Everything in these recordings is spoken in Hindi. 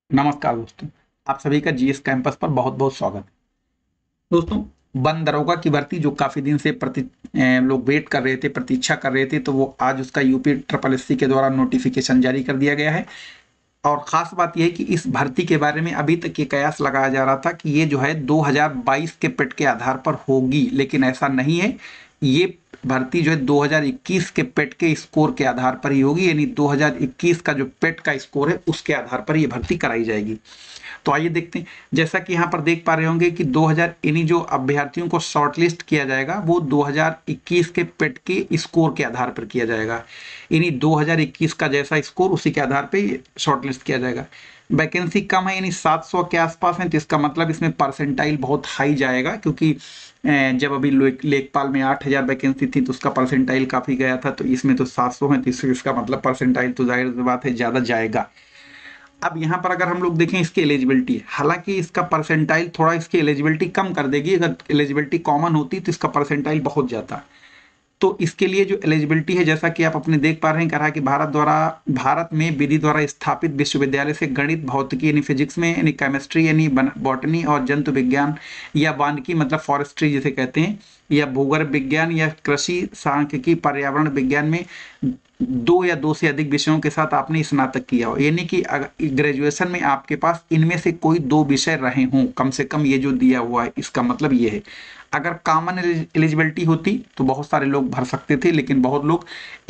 नमस्कार दोस्तों। आप सभी का जीएस कैंपस पर बहुत बहुत स्वागत है। दोस्तों, वन दरोगा की भर्ती जो काफी दिन से लोग वेट कर रहे थे, प्रतीक्षा कर रहे थे, तो वो आज उसका यूपी ट्रिपल एससी के द्वारा नोटिफिकेशन जारी कर दिया गया है। और खास बात यह है कि इस भर्ती के बारे में अभी तक ये कयास लगाया जा रहा था कि ये जो है 2022 के पेट के आधार पर होगी, लेकिन ऐसा नहीं है। ये भर्ती जो है 2021 के पेट के स्कोर के आधार पर ही होगी, यानी 2021 का जो पेट का स्कोर है उसके आधार पर ये भर्ती कराई जाएगी। तो आइए देखते हैं। जैसा कि यहाँ पर देख पा रहे होंगे कि 2000 यानी जो अभ्यर्थियों को शॉर्टलिस्ट किया जाएगा वो 2021 के पेट के स्कोर के आधार पर किया जाएगा। यानी 2021 का जैसा स्कोर उसी के आधार पर शॉर्टलिस्ट किया जाएगा। वैकेंसी कम है, यानी 700 के आसपास है, तो इसका मतलब इसमें परसेंटाइल बहुत हाई जाएगा, क्योंकि जब अभी लेखपाल में 8000 वैकेंसी थी तो उसका परसेंटाइल काफी गया था, तो इसमें तो 700 है, तो इसका मतलब परसेंटाइल तो जाहिर सी बात है ज्यादा जाएगा। अब यहाँ पर अगर हम लोग देखें इसकी एलिजिबिलिटी, हालांकि इसका परसेंटाइल थोड़ा इसकी एलिजिबिलिटी कम कर देगी। अगर एलिजिबिलिटी कॉमन होती तो इसका परसेंटाइल बहुत जाता। तो इसके लिए जो एलिजिबिलिटी है, जैसा कि आप अपने देख पा रहे हैं, कहा कि भारत में विधि द्वारा स्थापित विश्वविद्यालय से गणित, भौतिकी यानी फिजिक्स में, यानी केमिस्ट्री यानी बॉटनी और जंतु विज्ञान या वानिकी मतलब फॉरेस्ट्री जिसे कहते हैं, या भूगर्भ विज्ञान या कृषि, सांख्यिकी, पर्यावरण विज्ञान में दो या दो से अधिक विषयों के साथ आपने स्नातक किया हो, यानी कि ग्रेजुएशन में आपके पास इनमें से कोई दो विषय रहे हों कम से कम, ये जो दिया हुआ है इसका मतलब ये है। अगर कॉमन एलिजिबिलिटी होती तो बहुत सारे लोग भर सकते थे, लेकिन बहुत लोग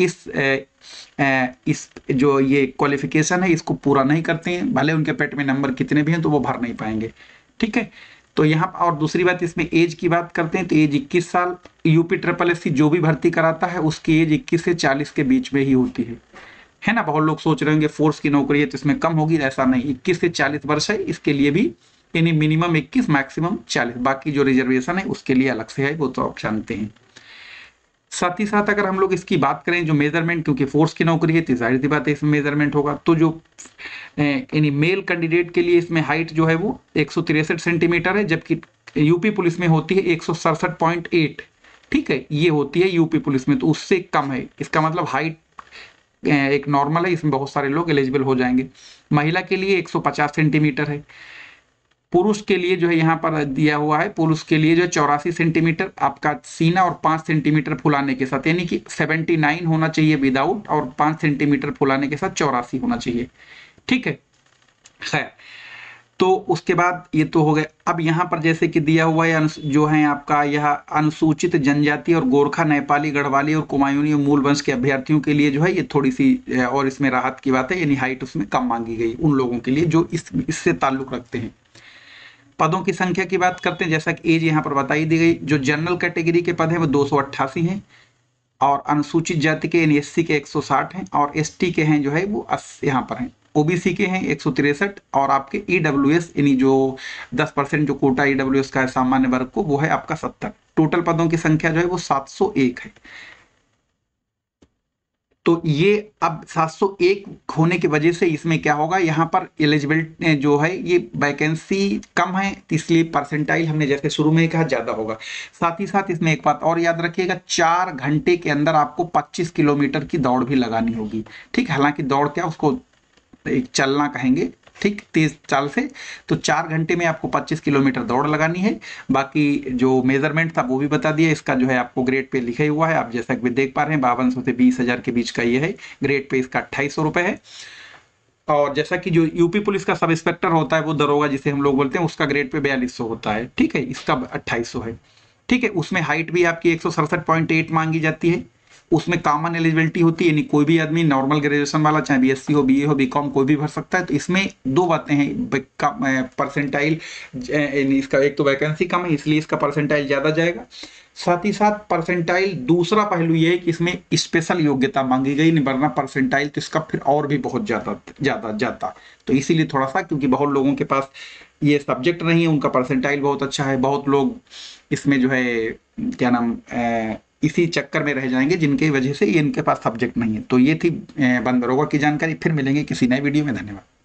इस जो ये क्वालिफिकेशन है इसको पूरा नहीं करते हैं, भले उनके पेट में नंबर कितने भी हैं तो वो भर नहीं पाएंगे। ठीक है। तो यहाँ और दूसरी बात, इसमें एज की बात करते हैं तो एज 21 साल। यूपी ट्रिपल एससी जो भी भर्ती कराता है उसकी एज 21 से 40 के बीच में ही होती है ना। बहुत लोग सोच रहे होंगे फोर्स की नौकरी है तो इसमें कम होगी, ऐसा नहीं, 21 से 40 वर्ष है इसके लिए भी, यानी मिनिमम 21 मैक्सिमम 40। बाकी जो रिजर्वेशन है उसके लिए अलग से है, वो तो आप जानते हैं। साथ ही साथ अगर हम लोग इसकी बात करें जो मेजरमेंट, क्योंकि फोर्स की नौकरी है तो जाहिर सी बात है इसमें मेजरमेंट होगा, तो जो यानी मेल कैंडिडेट के लिए इसमें हाइट जो है वो 163 सेंटीमीटर है, जबकि यूपी पुलिस में होती है 167.8। ठीक है, ये होती है यूपी पुलिस में, तो उससे कम है। इसका मतलब हाइट एक नॉर्मल है, इसमें बहुत सारे लोग एलिजिबल हो जाएंगे। महिला के लिए 150 सेंटीमीटर है। पुरुष के लिए जो है यहाँ पर दिया हुआ है, पुरुष के लिए जो 84 सेंटीमीटर आपका सीना और 5 सेंटीमीटर फुलाने के साथ, यानी कि 79 होना चाहिए विदाउट, और 5 सेंटीमीटर फुलाने के साथ 84 होना चाहिए। ठीक है। खैर, तो उसके बाद ये तो हो गए। अब यहाँ पर जैसे कि दिया हुआ है जो है आपका यह अनुसूचित जनजाति और गोरखा, नेपाली, गढ़वाली और कुमायूनी और मूल वंश के अभ्यर्थियों के लिए जो है ये थोड़ी सी और इसमें राहत की बात है, यानी हाइट उसमें कम मांगी गई उन लोगों के लिए जो इससे ताल्लुक रखते हैं। पदों की संख्या की बात करते हैं, जैसा कि एज यहाँ पर बताई दी गई। जो जनरल कैटेगरी के पद हैं वो 288 हैं, और अनुसूचित जाति के यानी एससी के 160 हैं, और एसटी के हैं जो है वो यहाँ पर हैं। ओबीसी के हैं 163, और आपके ईडब्ल्यूएस यानी जो 10% जो कोटा ईडब्ल्यूएस का है सामान्य वर्ग को, वो है आपका 70। टोटल पदों की संख्या जो है वो 701 है। तो ये अब 701 होने की वजह से इसमें क्या होगा, यहाँ पर एलिजिबिलिटी जो है ये वैकेंसी कम है, इसलिए परसेंटाइल हमने जैसे शुरू में कहा ज्यादा होगा। साथ ही साथ इसमें एक बात और याद रखिएगा, 4 घंटे के अंदर आपको 25 किलोमीटर की दौड़ भी लगानी होगी। ठीक है, हालांकि दौड़ क्या उसको एक चलना कहेंगे, ठीक, तेज चाल से। तो 4 घंटे में आपको 25 किलोमीटर दौड़ लगानी है। बाकी जो मेजरमेंट था वो भी बता दिया, इसका जो है आपको ग्रेड पे लिखा ही हुआ है, आप जैसा कि देख पा रहे हैं 5200 से 20,000 के बीच का ये है। ग्रेड पे इसका 2800 रुपए है। और जैसा कि जो यूपी पुलिस का सब इंस्पेक्टर होता है वो दरोगा जिसे हम लोग बोलते हैं, उसका ग्रेड पे 4200 होता है। ठीक है, इसका 2800 है। ठीक है, उसमें हाइट भी आपकी 167.8 मांगी जाती है। उसमें कॉमन एलिजिबिलिटी होती है, यानी कोई भी आदमी नॉर्मल ग्रेजुएशन वाला, चाहे बीएससी हो, बीए हो, बीकॉम, कोई भी भर सकता है। तो इसमें दो बातें हैं, परसेंटाइल, इसका एक तो वैकेंसी कम है इसलिए इसका परसेंटाइल ज्यादा जाएगा। साथ ही साथ परसेंटाइल दूसरा पहलू ये है कि इसमें स्पेशल योग्यता मांगी गई, नहीं वरना परसेंटाइल तो इसका फिर और भी बहुत ज्यादा ज्यादा जाता। तो इसीलिए थोड़ा सा, क्योंकि बहुत लोगों के पास ये सब्जेक्ट नहीं है, उनका परसेंटाइल बहुत अच्छा है, बहुत लोग इसमें जो है क्या नाम इसी चक्कर में रह जाएंगे जिनकी वजह से ये इनके पास सब्जेक्ट नहीं है। तो ये थी वन दरोगा की जानकारी। फिर मिलेंगे किसी नए वीडियो में। धन्यवाद।